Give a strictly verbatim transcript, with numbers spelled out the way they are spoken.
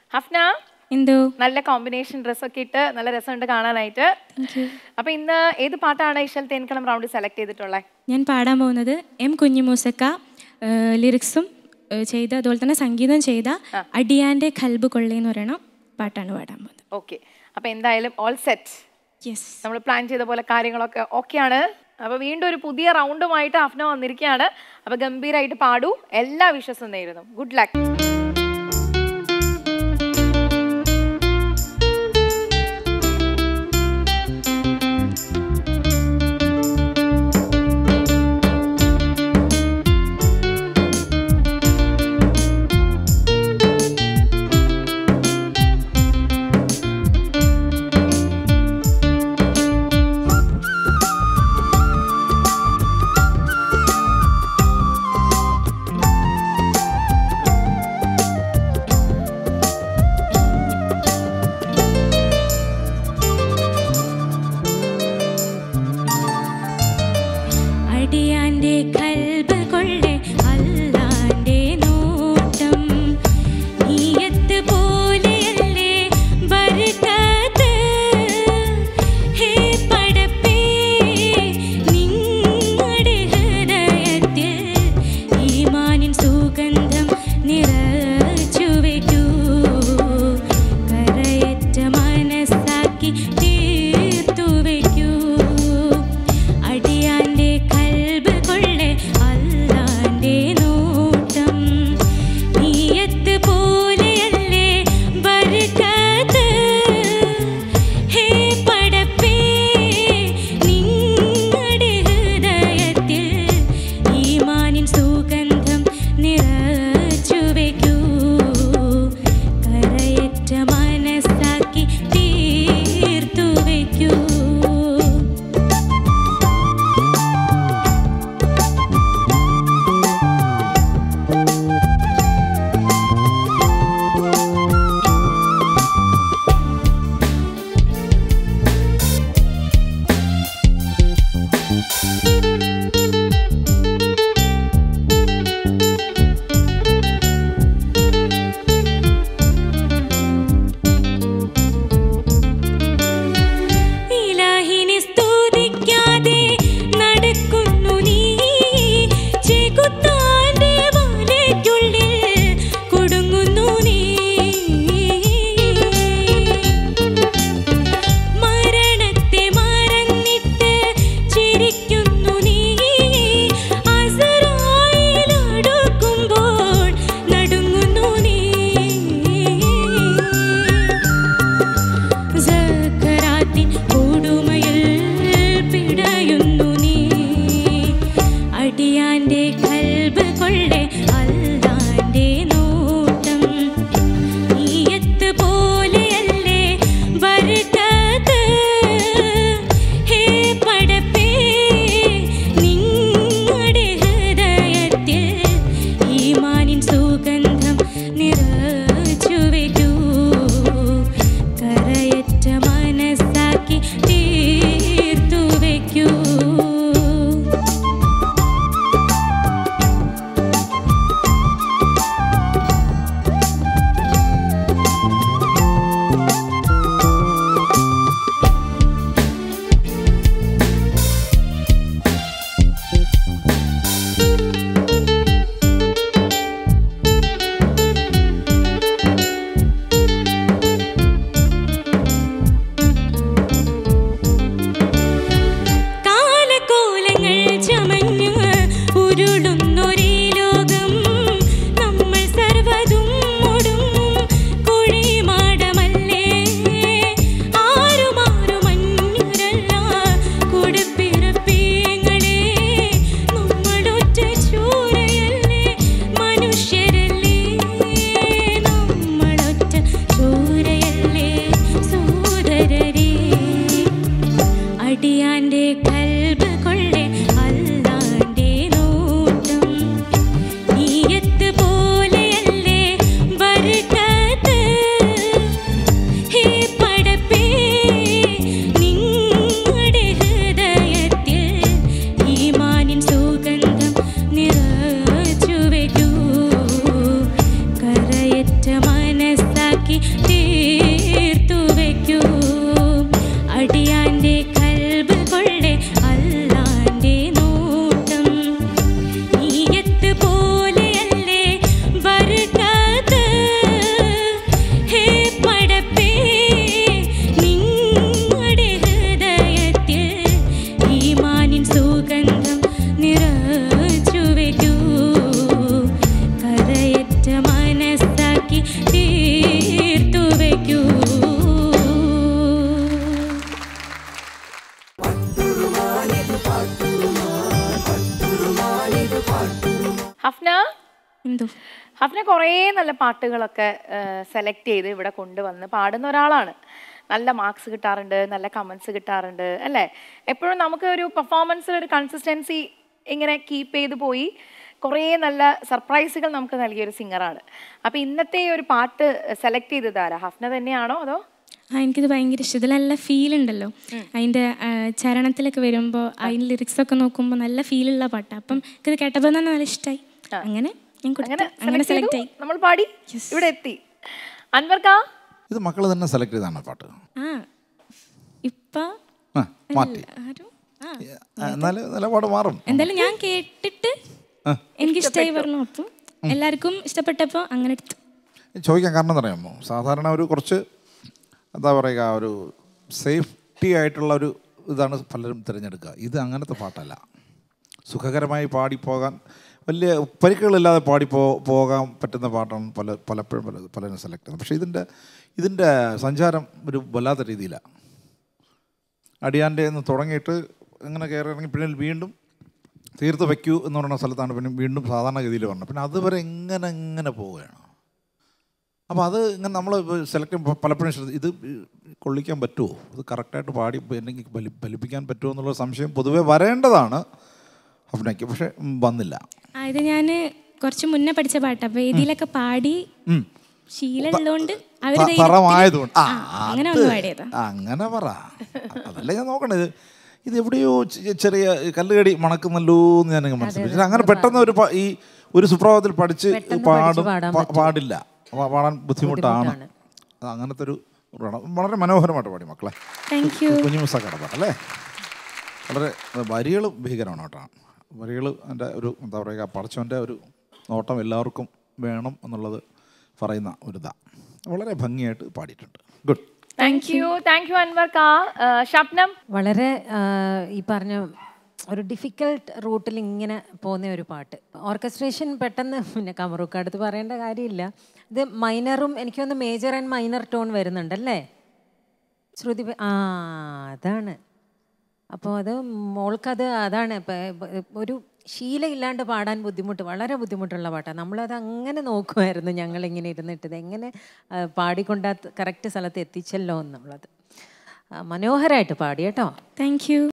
ഹഫ്ന എന്തോ നല്ല കോമ്പിനേഷൻ ഡ്രസ്സൊക്കെ ഇട്ട് നല്ല രസമുണ്ട് കാണാനായിട്ട്. അപ്പൊ ഇന്ന് ഏത് പാട്ടാണ് ഇശൽ തേൻകളം റൗണ്ട് സെലക്ട് ചെയ്തിട്ടുള്ളത്? ഞാൻ പാടാൻ പോകുന്നത് എം കുഞ്ഞിമൂസക്ക ലിറിക്സും ചെയ്ത അതുപോലെ തന്നെ സംഗീതം ചെയ്ത അടിയാൻ്റെ ഖൽബ് കൊള്ളി എന്ന് പറയുന്ന പാട്ടാണ് പാടാൻ പോകുന്നത്. ഓക്കെ, അപ്പൊ എന്തായാലും ഓൾ സെറ്റ്. യെസ്, നമ്മൾ പ്ലാൻ ചെയ്ത പോലെ കാര്യങ്ങളൊക്കെ ഓക്കെയാണ്. അപ്പൊ വീണ്ടും ഒരു പുതിയ റൗണ്ടുമായിട്ട് ഹഫ്ന വന്നിരിക്കുകയാണ്. അപ്പൊ ഗംഭീരമായിട്ട് പാടൂ. എല്ലാ വിശ്വസും നേരുന്നു. Good luck. ഹഫ്ന എന്തോ ഹഫ്ന കുറേ നല്ല പാട്ടുകളൊക്കെ സെലക്ട് ചെയ്ത് ഇവിടെ കൊണ്ടുവന്ന് പാടുന്ന ഒരാളാണ്. നല്ല മാർക്സ് കിട്ടാറുണ്ട്, നല്ല കമൻസ് കിട്ടാറുണ്ട് അല്ലേ? എപ്പോഴും നമുക്ക് ഒരു പെർഫോമൻസിൽ ഒരു കൺസിസ്റ്റൻസി ഇങ്ങനെ കീപ്പ് ചെയ്ത് പോയി കുറേ നല്ല സർപ്രൈസുകൾ നമുക്ക് നൽകിയൊരു സിംഗറാണ്. അപ്പോൾ ഇന്നത്തെ ഒരു പാട്ട് സെലക്ട് ചെയ്തത് ആരാ? ഹഫ്ന തന്നെയാണോ അതോ? ആ എനിക്കിത് ഭയങ്കര ഇഷ്ടം. ഇതിൽ നല്ല ഫീൽ ഉണ്ടല്ലോ, അതിൻ്റെ ചരണത്തിലൊക്കെ വരുമ്പോൾ അതിൻ്റെ ലിറിക്സൊക്കെ നോക്കുമ്പോൾ നല്ല ഫീലുള്ള പാട്ടാണ്. അപ്പം ഇത് കേട്ടപ്പോൾ തന്നെ നല്ല ഇഷ്ടമായി. അങ്ങനെ അങ്ങനെ സെലക്ട് ആയി, നമ്മൾ പാടി ഇവിടെ എത്തി. അൻവർക്കാ, ഇത് മക്കൾ തന്നെ സെലക്ട് ചെയ്താണ് പാട്ട്? ആ ഇപ്പം മാറ്റി എന്നാലും നിലപാട് മാറും. എന്തായാലും ഞാൻ കേട്ടിട്ട് എനിക്ക് ഇഷ്ടമായി പറഞ്ഞു. അപ്പം എല്ലാവർക്കും ഇഷ്ടപ്പെട്ടപ്പോൾ അങ്ങനെ എടുത്തു. ചോദിക്കാൻ കാരണം എന്താ അറിയാമോ, സാധാരണ ഒരു കുറച്ച് എന്താ പറയുക, ഒരു സേഫ്റ്റി ആയിട്ടുള്ള ഒരു ഇതാണ് പലരും തിരഞ്ഞെടുക്കുക. ഇത് അങ്ങനത്തെ പാട്ടല്ല. സുഖകരമായി പാടിപ്പോകാൻ, വലിയ പരിക്കുകളില്ലാതെ പാടി പോ പോകാൻ പറ്റുന്ന പാട്ടാണ് പല പലപ്പോഴും പല പലരും സെലക്ട് ചെയ്യുന്നത്. പക്ഷേ ഇതിൻ്റെ ഇതിൻ്റെ സഞ്ചാരം ഒരു വല്ലാത്ത രീതിയിലാണ്. അടിയാൻ്റെ എന്ന് തുടങ്ങിയിട്ട് ഇങ്ങനെ കയറി ഇറങ്ങി പിന്നെ വീണ്ടും തീർത്ത് വയ്ക്കൂ എന്ന് പറയുന്ന സ്ഥലത്താണ് പിന്നെ വീണ്ടും സാധാരണഗതിയിൽ പറഞ്ഞത്. പിന്നെ അതുവരെ എങ്ങനെ എങ്ങനെ പോവുകയാണ്. അപ്പോൾ അത് ഇങ്ങനെ നമ്മൾ സെലക്ട് ചെയ്യുമ്പോൾ പലപ്പോഴും ശ്രദ്ധ ഇത് കൊള്ളിക്കാൻ പറ്റുമോ, ഇത് കറക്റ്റായിട്ട് പാടി എന്തെങ്കിൽ ഫലി ഫലിപ്പിക്കാൻ പറ്റുമോ എന്നുള്ള സംശയം പൊതുവെ വരേണ്ടതാണ് ഹഫ്നയ്ക്ക്. പക്ഷെ വന്നില്ല. ആ ഇത് ഞാൻ കുറച്ച് മുന്നേ പഠിച്ച പാട്ടാണ്. അപ്പോൾ ഇതിലൊക്കെ പാടി ശീലമുള്ളതുകൊണ്ട് തറമായതുകൊണ്ട് അങ്ങനെ ഒന്ന് പാടിയതാ. അങ്ങനെ പറ, അതല്ലേ ഞാൻ നോക്കണത്. ഇത് എവിടെയോ ചെറിയ കല്ലുകടി മണക്കുന്നല്ലോ എന്ന് ഞാൻ മനസ്സിലാക്കി. അങ്ങനെ പെട്ടെന്ന് ഒരു ഈ ഒരു സുപ്രഭാതത്തിൽ പഠിച്ച് പാടും പാടില്ല, പാടാൻ ബുദ്ധിമുട്ടാണ്. അങ്ങനത്തെ ഒരു വളരെ മനോഹരമായിട്ട് പാടി മക്കളെ. കുഞ്ഞുമുസാക്കയുടെ പാട്ടല്ലേ, വളരെ വരികൾ ഭീകരമാണ് കേട്ടോ. വരികൾ എൻ്റെ ഒരു എന്താ പറയുക, പടച്ചവൻ്റെ ഒരു നോട്ടം എല്ലാവർക്കും വേണം എന്നുള്ളത് പറയുന്ന ഒരു ഇതാ. വളരെ ഭംഗിയായിട്ട് പാടിയിട്ടുണ്ട്. Good. Thank you thank you അൻവർക്കാ. ഷബ്നം, വളരെ ഈ പറഞ്ഞ ഒരു ഡിഫിക്കൽട്ട് റൂട്ടിൽ ഇങ്ങനെ പോകുന്ന ഒരു പാട്ട്. ഓർക്കസ്ട്രേഷൻ പെട്ടെന്ന് പിന്നെ കമറൂക്ക് അടുത്ത് പറയേണ്ട കാര്യമില്ല. ഇത് മൈനറും എനിക്കൊന്ന് മേജർ ആൻഡ് മൈനർ ടോൺ വരുന്നുണ്ടല്ലേ ശ്രുതി. ആ അതാണ്. അപ്പോൾ അത് മോൾക്കത് അതാണ് ഒരു ശീലമില്ലാണ്ട് പാടാൻ ബുദ്ധിമുട്ട്, വളരെ ബുദ്ധിമുട്ടുള്ള പാട്ടാണ്. നമ്മളത് അങ്ങനെ നോക്കുമായിരുന്നു ഞങ്ങളിങ്ങനെ ഇരുന്നിട്ട് എങ്ങനെ പാടിക്കൊണ്ടാ കറക്റ്റ് സ്ഥലത്ത് എത്തിച്ചല്ലോ എന്ന്. നമ്മളത് മനോഹരമായിട്ട് പാടി കേട്ടോ. Thank U.